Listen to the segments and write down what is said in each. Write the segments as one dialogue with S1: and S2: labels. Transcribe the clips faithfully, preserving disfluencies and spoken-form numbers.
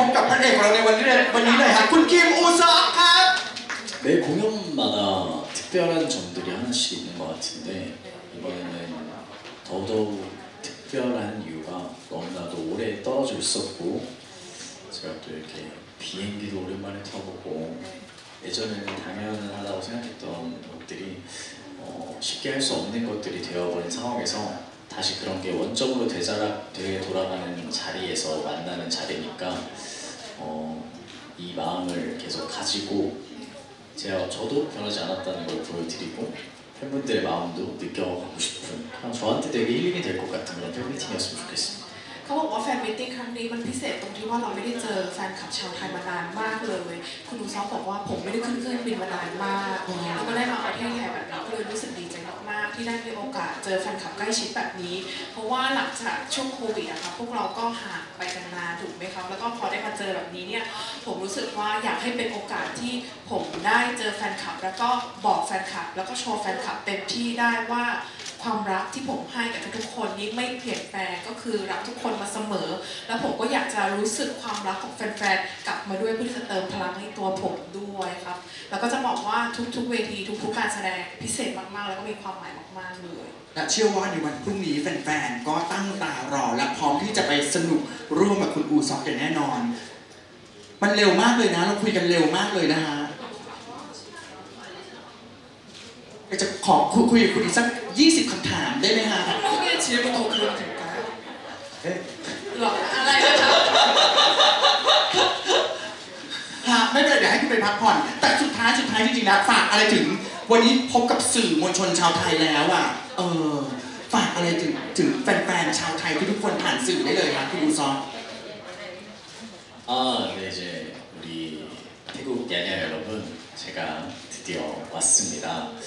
S1: พบกับพระเอกของเราในวันนี้เลยวันนี้เลยครับคุณคิมอูซอกครับ
S2: 매 공연마다 특별한 점들이 하나씩 있는 것 같은데 이번에는 더더욱 특별한 이유가 너무나도 오래 떨어져 있었고 제가 또 이렇게 비행기도 오랜만에 타보고 예전에는 당연하다고 생각했던 것들이 어, 쉽게 할 수 없는 것들이 되어버린 상황에서 다시 그런 게 원점으로 되자라, 되돌아가는 자리에서 만나는 자리니까 어, 이 마음을 계속 가지고 제가 저도 변하지 않았다는 걸 보여드리고 팬분들의 마음도 느껴가고 싶은 그냥 저한테 되게 힐링이 될 것 같은 그런 팬미팅이었으면 좋겠습니다.
S3: เขาบอกว่าแฟนมิตติ้งครั้งนี้มันพิเศษตรงที่ว่าเราไม่ได้เจอแฟนคลับชาวไทยมานานมากเลยคุณอูซอกบอกว่าผมไม่ได้ขึ้นเครื่องบินมานานมากแล้วก็ได้มาประเทศไทยแบบนี้ก็เลยรู้สึกดีใจมากๆที่ได้มีโอกาสเจอแฟนคลับใกล้ชิดแบบนี้เพราะว่าหลังจากช่วงโควิดอะค่ะพวกเราก็ห่างไปกันนานถูกไหมครับแล้วก็พอได้มาเจอแบบนี้เนี่ยผมรู้สึกว่าอยากให้เป็นโอกาสที่ผมได้เจอแฟนคลับแล้วก็บอกแฟนคลับแล้วก็โชว์แฟนคลับเต็มที่ได้ว่าความรักที่ผมให้กับทุกๆคนนี้ไม่เปลี่ยนแปลงก็คือรักทุกคนมาเสมอแล้วผมก็อยากจะรู้สึกความรักของแฟนๆกลับมาด้วยเพื่อที่จะเติมพลังให้ตัวผมด้วยครับแล้วก็จะบอกว่าทุกๆเวทีทุกๆการแสดงพิเศษมากๆแล้วก็มีความหมายมากๆเลย
S1: และเชื่อว่าในวันพรุ่งนี้แฟนๆก็ตั้งตารอและพร้อมที่จะไปสนุกร่วมกับคุณอูซอกอย่างแน่นอนมันเร็วมากเลยนะเราคุยกันเร็วมากเลยนะฮะจะขอคุยกับคุณอีกสักยี่สิบคำถามได้ไหมฮะ
S3: เนี่ยชีวิตมันโตขึ้นถึงกันหรออะไรนะครับ
S1: ฮะไม่เป็นไรเดี๋ยวให้คุณไปพักผ่อนแต่สุดท้ายสุดท้ายจริงๆนะฝากอะไรถึงวันนี้พบกับสื่อมวลชนชาวไทยแล้วอ่ะเออฝากอะไรถึงถึงแฟนๆชาวไทยทุกคนผ่านสื่อได้เลยครับคุณอูซอก
S2: 아, 네 이제 우리 태국 야냐 여러분 제가 드디어 왔습니다.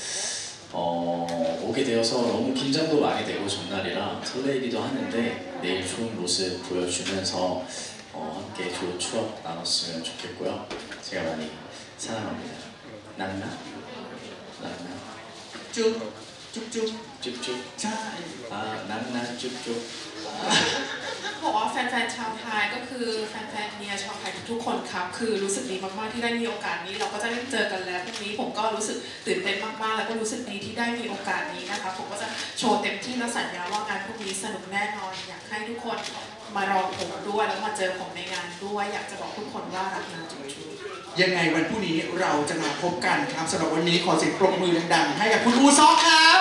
S2: 어, 오게 되어서 너무 긴장도 많이 되고 전날이라 설레이기도 하는데 내일 좋은 모습 보여주면서 어, 함께 좋은 추억 나눴으면 좋겠고요. 제가 많이 사랑합니다. 난나? 난나?
S1: 쭉 쭉쭉
S2: 쭉쭉
S1: 자
S2: 아, 난나 쭉쭉
S3: บอกว่าแฟนๆชาวไทยก็คือแฟนๆเนี่ยชาวไทยทุกๆคนครับคือรู้สึกดีมากๆที่ได้มีโอกาสนี้เราก็จะได้เจอกันแล้วพรุ่งนี้ผมก็รู้สึกตื่นเต้นมากๆแล้วก็รู้สึกดีที่ได้มีโอกาสนี้นะคะผมก็จะโชว์เต็มที่และสัญญาว่างานพรุ่งนี้สนุกแน่นอนอยากให้ทุกคนมารอผมด้วยแล้วมาเจอผมในงานด้วยอยากจะบอกทุกคนว่ารักนะจุ๊บๆ
S1: ยังไงวันพรุ่งนี้เราจะมาพบกันครับสำหรับวันนี้ขอเสียงปรบมือดังๆให้กับคุณอูซอกครับ